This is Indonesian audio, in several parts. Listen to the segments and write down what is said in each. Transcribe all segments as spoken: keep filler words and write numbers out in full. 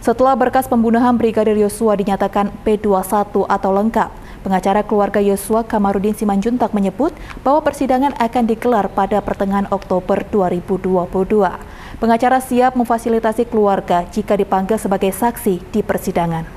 Setelah berkas pembunuhan Brigadir Yosua dinyatakan P dua puluh satu atau lengkap, pengacara keluarga Yosua Kamarudin Simanjuntak menyebut bahwa persidangan akan digelar pada pertengahan Oktober dua ribu dua puluh dua. Pengacara siap memfasilitasi keluarga jika dipanggil sebagai saksi di persidangan.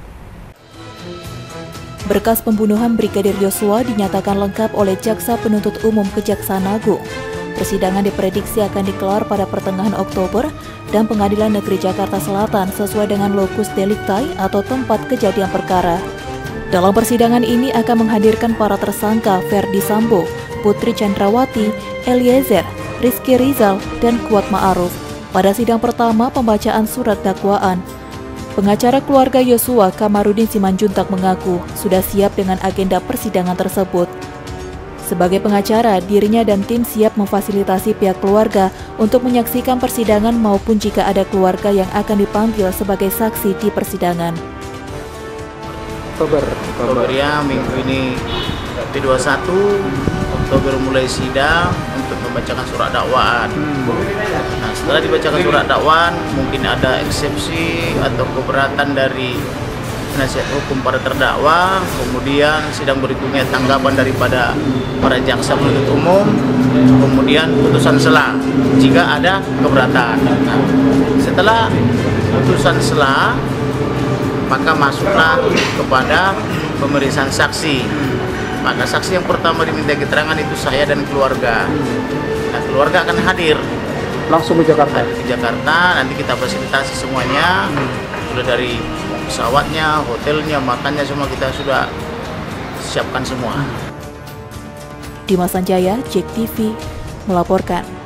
Berkas pembunuhan Brigadir Yosua dinyatakan lengkap oleh Jaksa Penuntut Umum Kejaksaan Agung. Persidangan diprediksi akan digelar pada pertengahan Oktober dan Pengadilan Negeri Jakarta Selatan sesuai dengan locus delicti atau tempat kejadian perkara. Dalam persidangan ini akan menghadirkan para tersangka Ferdi Sambo, Putri Chandrawati, Eliezer, Rizky Rizal, dan Kuat Ma'ruf. Pada sidang pertama pembacaan surat dakwaan, pengacara keluarga Yosua Kamarudin Simanjuntak mengaku sudah siap dengan agenda persidangan tersebut. Sebagai pengacara, dirinya dan tim siap memfasilitasi pihak keluarga untuk menyaksikan persidangan maupun jika ada keluarga yang akan dipanggil sebagai saksi di persidangan. Oktober, Oktober ya, minggu ini P dua puluh satu, Oktober mulai sidang untuk membacakan surat dakwaan. Nah, setelah dibacakan surat dakwaan, mungkin ada eksepsi atau keberatan dari penasihat hukum para terdakwa, kemudian sidang berikutnya tanggapan daripada para jaksa penuntut umum, kemudian putusan sela jika ada keberatan. Nah, setelah putusan sela, maka masuklah kepada pemeriksaan saksi. Maka saksi yang pertama diminta keterangan itu saya dan keluarga. Nah, keluarga akan hadir langsung ke Jakarta. Hadir ke Jakarta, nanti kita fasilitasi semuanya, sudah dari pesawatnya, hotelnya, makannya semua kita sudah siapkan semua. Dimas Sanjaya, J E K T V melaporkan.